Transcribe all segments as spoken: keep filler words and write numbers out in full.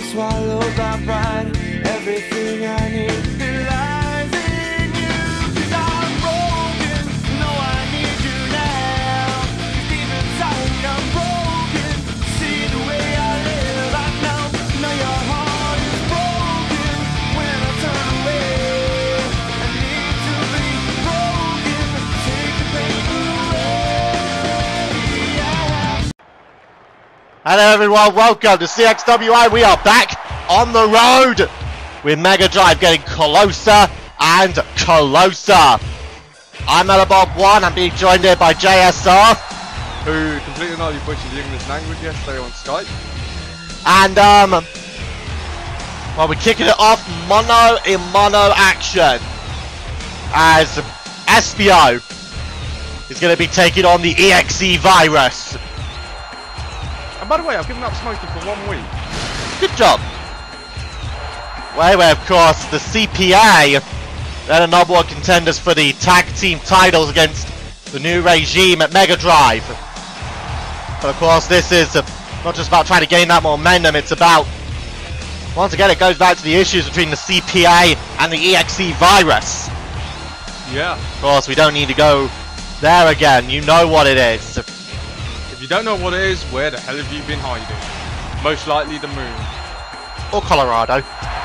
swallowed by pride. Everything I need lies in you. 'Cause I'm broken, no, I need you now. 'Cause deep inside I'm broken. See the way I live, I know. Know your heart is broken. When I turn away, I need to be broken. Take the pain away, yeah. Hello everyone, welcome to C X W I. We are back on the road with Megadrive getting closer and closer. I'm Bob one, I'm being joined here by J S R, who completely and utterly butchered the English language yesterday on Skype. And um, well, we're kicking it off mono in mono action as Espio is going to be taking on the E X E virus. And by the way, I've given up smoking for one week. Good job. Well, anyway, of course, the C P A, they're the number one contenders for the tag team titles against the new regime at Megadrive. But of course, this is uh, not just about trying to gain that momentum, it's about, once again, it goes back to the issues between the C P A and the E X E virus. Yeah. Of course, we don't need to go there again, you know what it is. If you don't know what it is, where the hell have you been hiding? Most likely the moon. Or Colorado.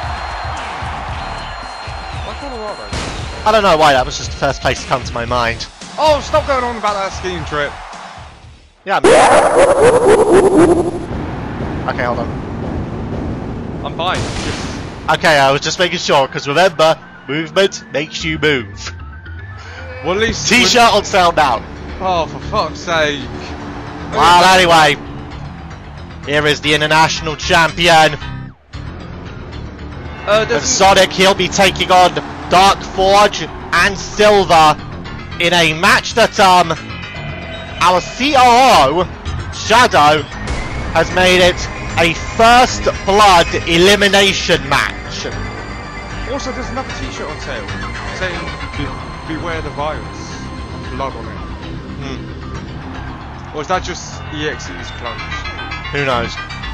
Why Colorado? I don't know why, that was just the first place to come to my mind. Oh, stop going on about that skiing trip. Yeah. Okay, hold on. I'm fine. Just... Okay, I was just making sure, because remember, movement makes you move. Well, at least... T-shirt on sale now. Oh, for fuck's sake. Well, anyway, here is the international champion. Uh, With Sonic, he'll be taking on Dark Forge and Silver in a match that um our C O O, Shadow, has made it a first blood elimination match. Also, there's another t-shirt on sale saying Be beware the virus. Blood on it. Hmm. Or is that just E X E's clothes? Who knows?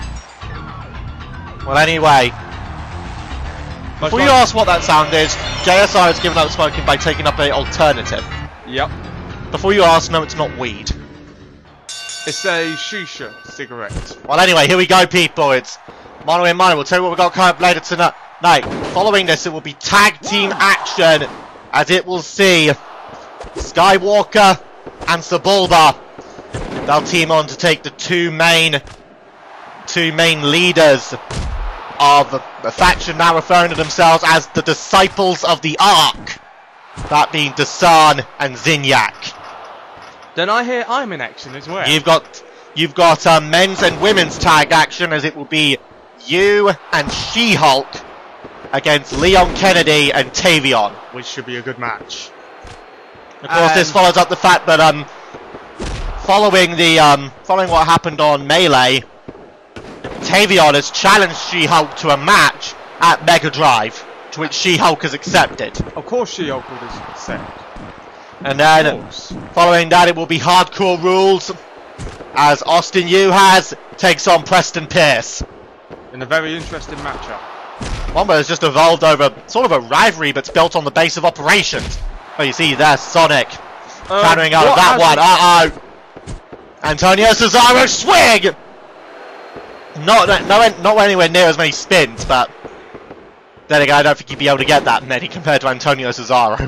Well, anyway, before you ask what that sound is, J S R has given up smoking by taking up an alternative. Yep. Before you ask, no, it's not weed. It's a shisha cigarette. Well, anyway, here we go, people. It's mono in mono. We'll tell you what we've got coming up later tonight. Following this, it will be tag team action, as it will see Skywalker and Sebulba. They'll team on to take the two main, two main leaders of the faction now referring to themselves as the Disciples of the Ark. That being Dasan and Zinyak. Then I hear I'm in action as well. You've got, you've got uh, men's and women's tag action, as it will be you and She-Hulk against Leon Kennedy and Tavion, which should be a good match. Of course, um, this follows up the fact that um, following the um, following what happened on Melee, Tavion has challenged She-Hulk to a match at Megadrive, to which She-Hulk has accepted. Of course, She-Hulk would accept. And then, following that, it will be Hardcore Rules, as Austin Yu has takes on Preston Pierce. In a very interesting matchup. One where it's just evolved over sort of a rivalry, but it's built on the base of operations. Oh, you see, there's Sonic Uh, countering out of that one. Uh oh. Antonio Cesaro swing. Not no, not anywhere near as many spins, but then again, I don't think he'd be able to get that many compared to Antonio Cesaro.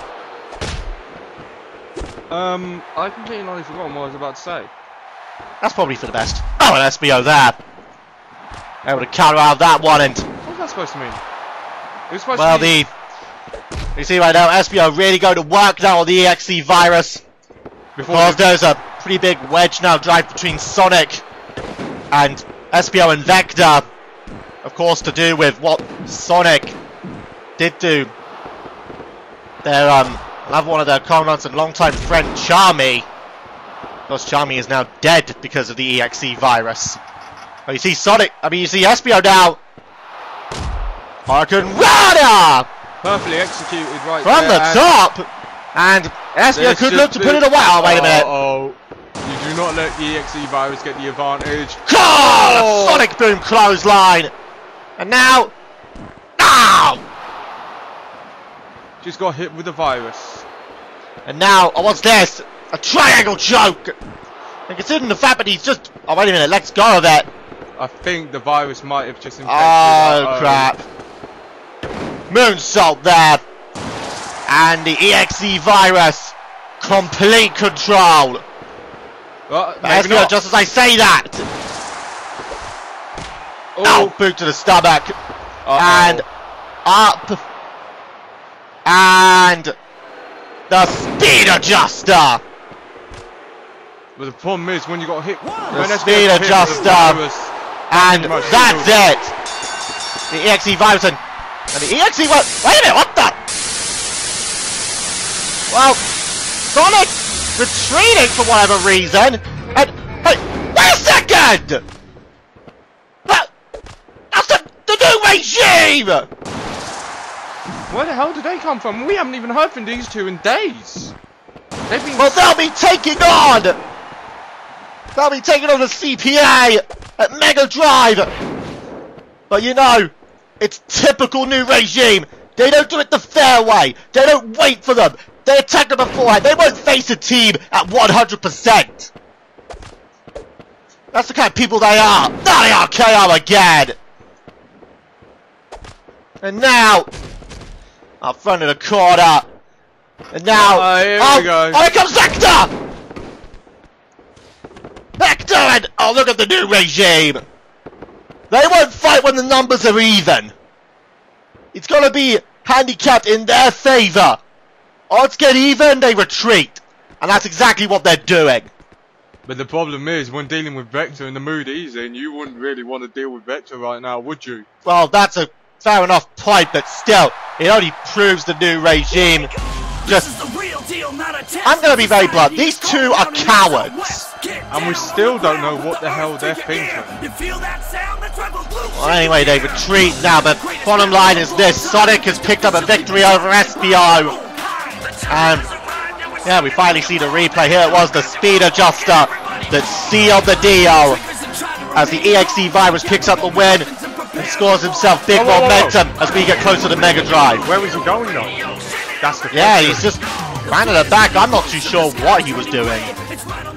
Um, I completely already forgotten what I was about to say. That's probably for the best. Oh, an S B O there. Able to counter out that one, and What was that supposed to mean? It was supposed well, to be... the you see right now, S B O really going to work now on the E X E virus. Because there's a pretty big wedge now drive between Sonic and Espio and Vector. Of course, to do with what Sonic did do. Their um, another one of their comrades and longtime friend Charmy. Of course, Charmy is now dead because of the E X E virus. Oh, you see Sonic. I mean, you see Espio now. Hurricane Rana Perfectly executed right from there. the top, and Espio could look to put it away. Oh, wait a minute. Uh oh. You do not let the E X E virus get the advantage. God, oh! Sonic boom clothesline. And now, now, Just got hit with the virus. and now, oh, what's this? A triangle choke. And considering the fact that he's just, oh wait a minute, let's go of it. I think the virus might have just infected. Oh uh, crap! Moonsault there, and the E X E virus, complete control. Uh, But Espio, not. just as I say that, Oh, oh, boot to the stomach, uh-oh. and up, and the speed adjuster. But the problem is when you got hit. The when Espio speed got hit with the adjuster. virus, And Much that's too. it! The E X E virus and, and the E X E virus. Wait a minute, what the? Well, Sonic retreating for whatever reason. And hey, wait a second! That, that's the, the new regime! Where the hell did they come from? We haven't even heard from these two in days. They've been. Well, they'll be taking on. They'll be taking on the C P A at Megadrive. But you know, it's typical new regime. They don't do it the fair way. They don't wait for them. They attack them beforehand. They won't face a team at one hundred percent. That's the kind of people they are. Now they are K O again. And now, up front of the corner. And now, Uh, here oh, we go. oh, here comes Vector! Vector and, oh, look at the new regime. They won't fight when the numbers are even. It's gonna be handicapped in their favour. Odds get even, they retreat. And that's exactly what they're doing. But the problem is, when dealing with Vector in the mood he's in, you wouldn't really want to deal with Vector right now, would you? Well, that's a fair enough point, but still, it only proves the new regime. Just, I'm gonna be very blunt, these two are cowards. And we still don't know what the hell they're thinking. Well, anyway, they retreat now, but bottom line is this: Sonic has picked up a victory over Espio. And, yeah, we finally see the replay. Here it was, the speed adjuster that sealed the deal. As the E X E virus picks up the win and scores himself big Whoa, whoa, whoa, whoa. momentum as we get closer to Megadrive. Where was he going though? That's the Yeah, question. he's just ran at the back. I'm not too sure what he was doing.